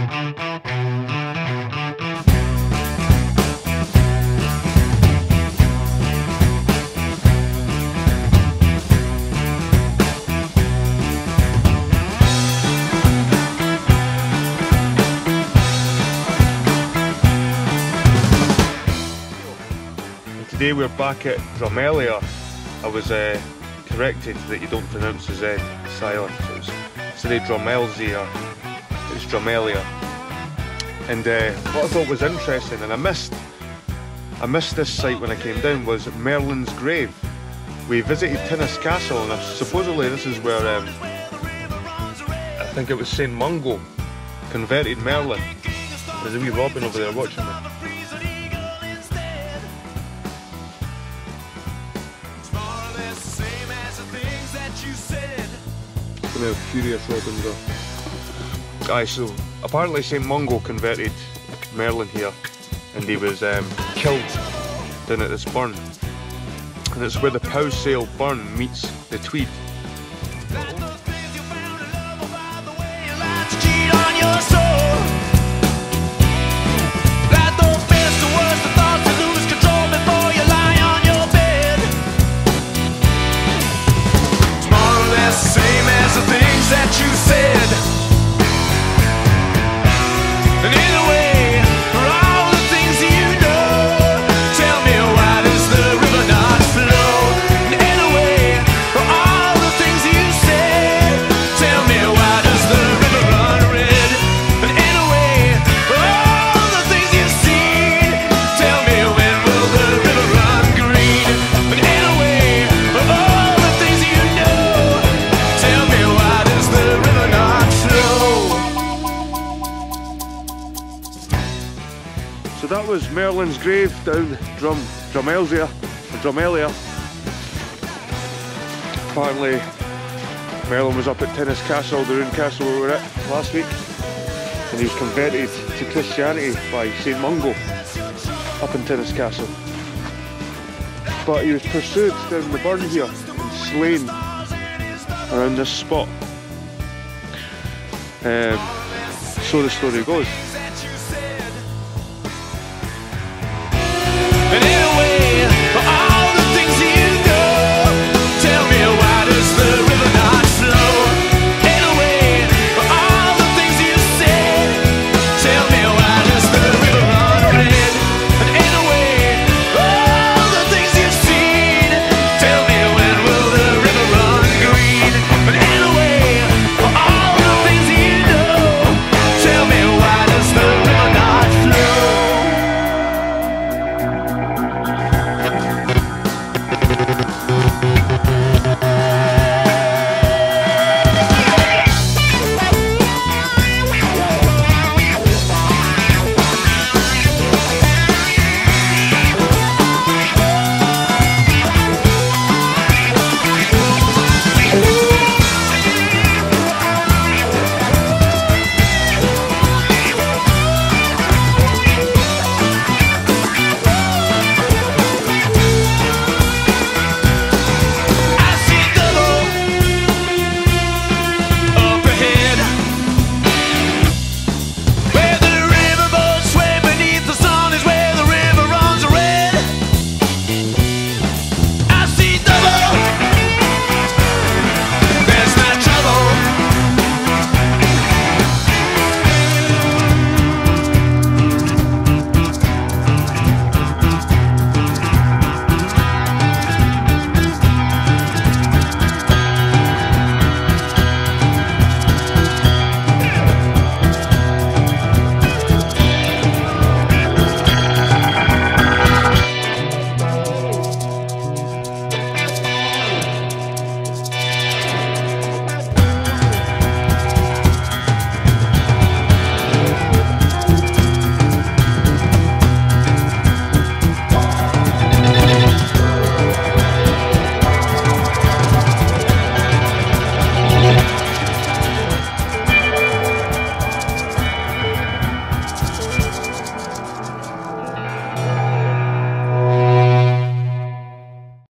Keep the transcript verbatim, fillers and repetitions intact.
Today we're back at Drumelia. I was uh, corrected that you don't pronounce the Z silent. So it's, instead of Drumelsia, it's Drumelia. And uh, what I thought was interesting, and I missed, I missed this site when I came down, was Merlin's grave. We visited Tinnis Castle, and supposedly this is where um, I think it was St Mungo converted Merlin. There's a wee robin over there watching me. How furious robins are. Aye, so apparently St Mungo converted Merlin here, and he was um, killed down at this burn, and it's where the Pow Sail burn meets the Tweed. That you said, and in a way, for all the things you know, tell me why does the river not flow? And in a way, for all the things you said, tell me why does the river run red? And in a way, for all the things you've seen, tell me when will the river run green? And in a way, for all the things you know, tell me why the river not flow. So that was Merlin's grave down Drum Drumelia, Drumelia. Apparently Merlin was up at Tinnis Castle, the ruined castle we were at last week, and he was converted to Christianity by St Mungo up in Tinnis Castle. But he was pursued down the burn here and slain around this spot. Um, so the story goes. And in a way